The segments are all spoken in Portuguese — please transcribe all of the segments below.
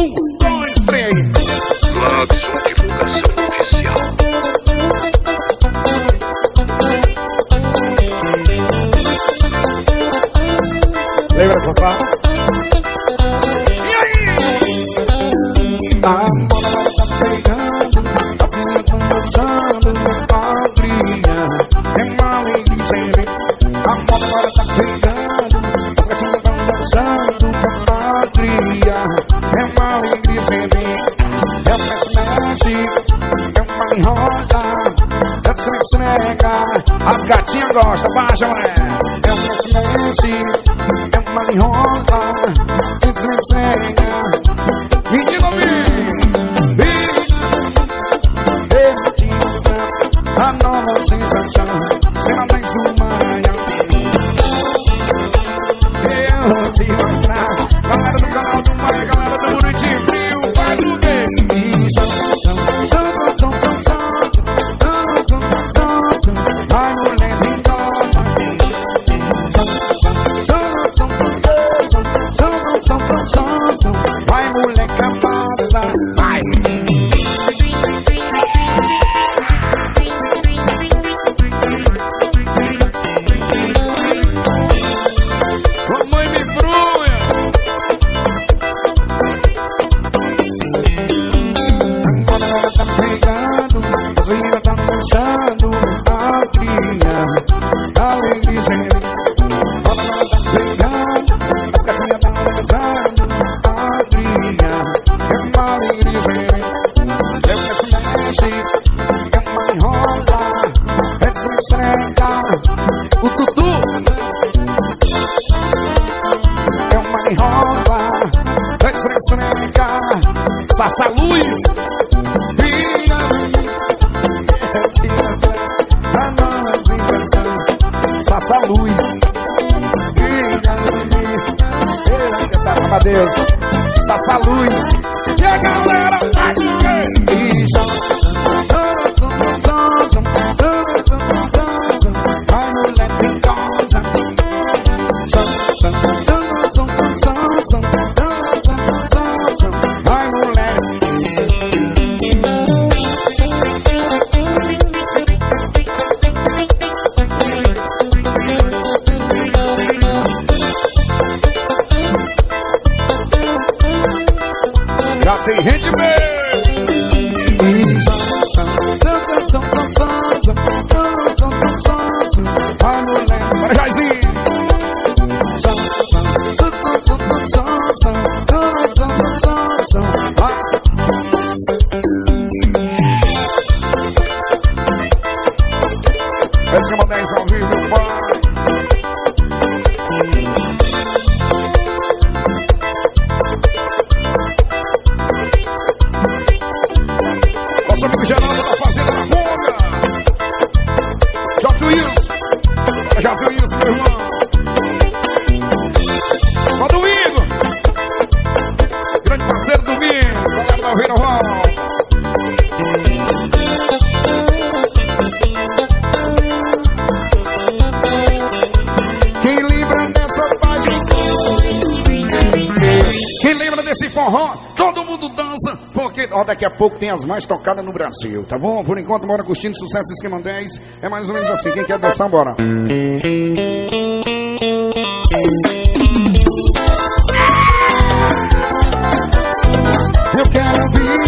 2, 3. Robson, divulgação oficial. Lembra, Sassá? E aí? A bola tá pegando, assim eu tô dançando, alegria. É uma alegria sem ver. A bola tá pegando, assim eu tô dançando, alegria. É uma alegria sem ver. É o mexe, é uma enrola, é o esfrega. As gatinhas gostam, baixa, mulher. É o mexe, é uma enrola, é o esfrega. Menino, a nova sensação, será mais uma manhã. Eu vou te mostrar. Galera do canal do Maia, galera do Bonitinho Frio, faz o quê? Vai mulher de nova. Vai mulher camada. Vai. Mamãe me frunha. Agora ela tá pegando, a menina tá dançando, alegria, alegria sem mim. Agora ela tá pegando, as gatinhas tá dançando, alegria, é uma alegria sem mim. Eu que se mexe, é uma enrola, é se esfrega. O tutu é uma enrola, é se esfrega. Saça Luz. Saça Luz. Deus. Saça Luz. E a galera tá de quê? Vai mulher perigosa. Vai mulher. Já tem gente mesmo. Vai mulher. Bora, Jairzinho. Skema 10 ao vivo, pai. Nosso amigo Geraldo da Fazenda da Conga. J. Wilson. J. Wilson, meu irmão. Roda o Igor. Grande parceiro do Vinho. Galera da Oziel. Quem lembra desse forró, todo mundo dança, porque daqui a pouco tem as mais tocadas no Brasil, tá bom? Por enquanto, bora curtindo sucesso do Skema 10. É mais ou menos assim, quem quer dançar, bora. Eu quero ouvir.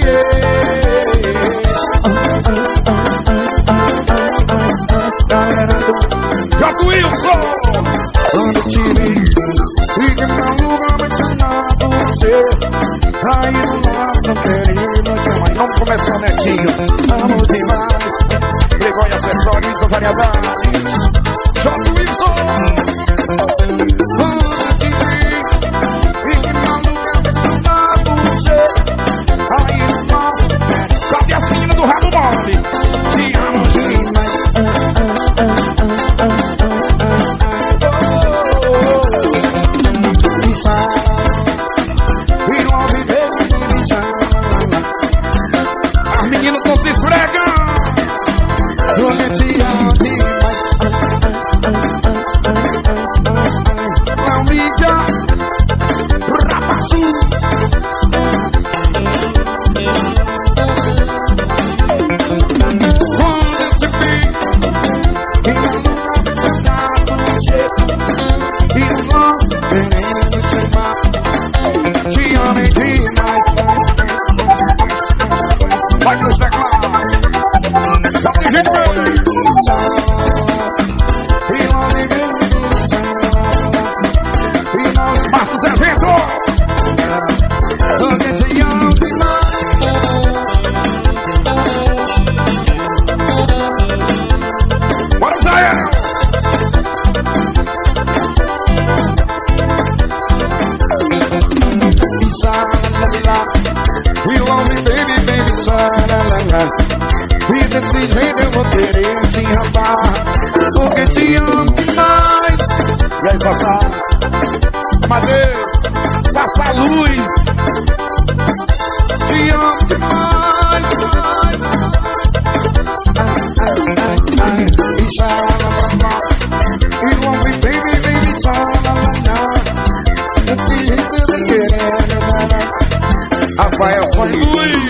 J. Wilson. Quando te vi, fica no lugar mencionado você. Aí no nosso querido te amar. Vamos começar, Netinho. Amo demais. Pegou e acessórios ou variedades. J. Wilson. Quando te vi, fica no lugar mencionado você. Aí no nosso. Cadê as meninas do rabo mole? Te amo demais. As meninas não se esfregam. Eu te amo demais. Desse jeito eu vou querer te amar, porque te amo demais. E aí, Sassá? Matheus, Sassá Luz, te amo demais. E xalala, e one baby, baby, xalala. Desse jeito eu vou querer. Rafael foi Luiz.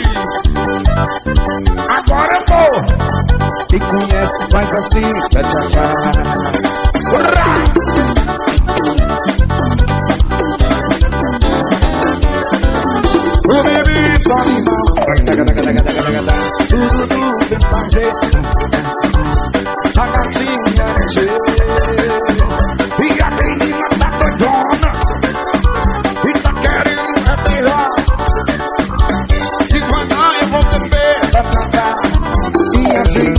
Agora eu vou. Me conhece, faz assim, tchá tchá tchá. O bebê só animal. Tudo bem fazer. A gatinha encher. E a menina tá doidona. E tá querendo revelar. De quando eu vou beber, vai cantar. E assim.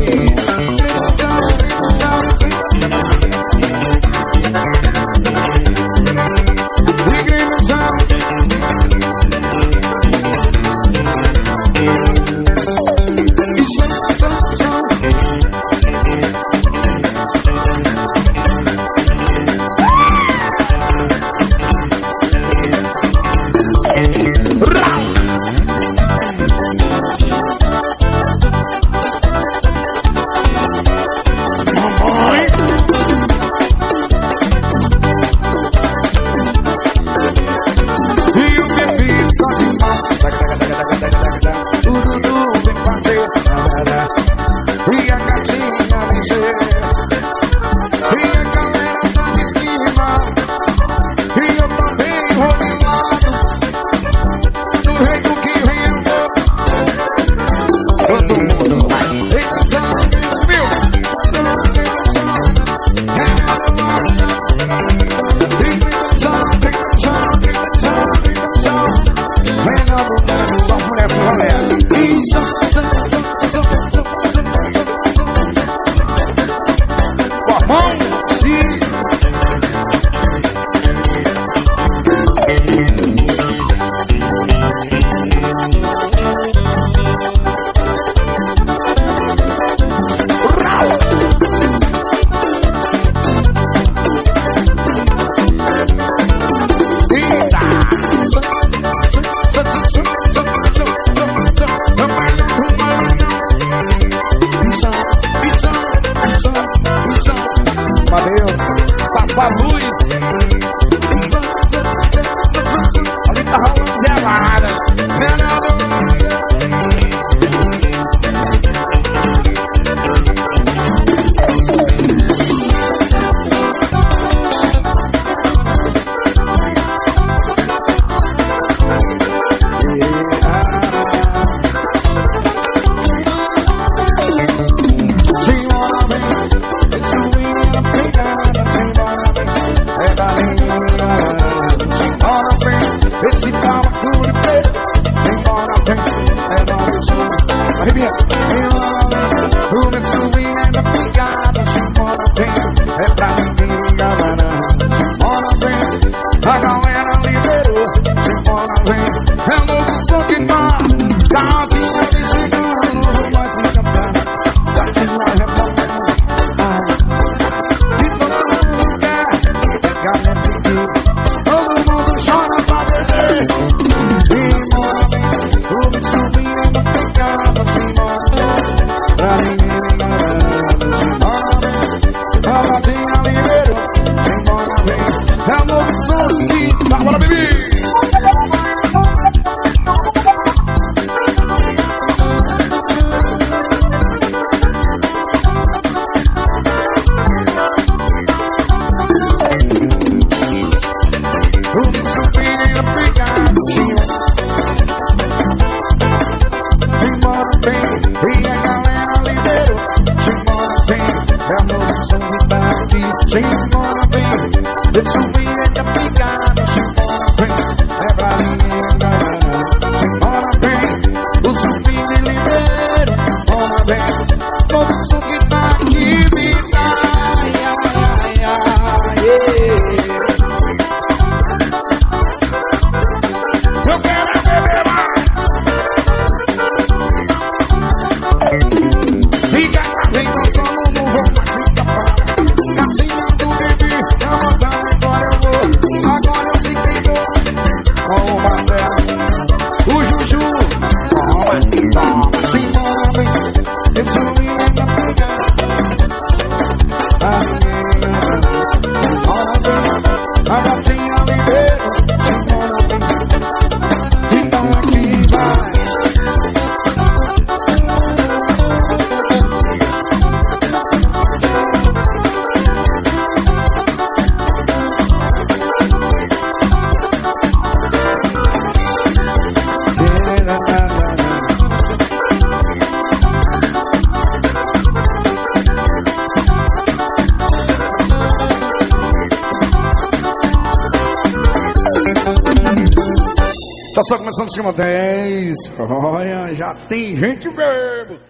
viver, então aqui vai. Tá só começando o Skema 10. Olha, já tem gente mesmo.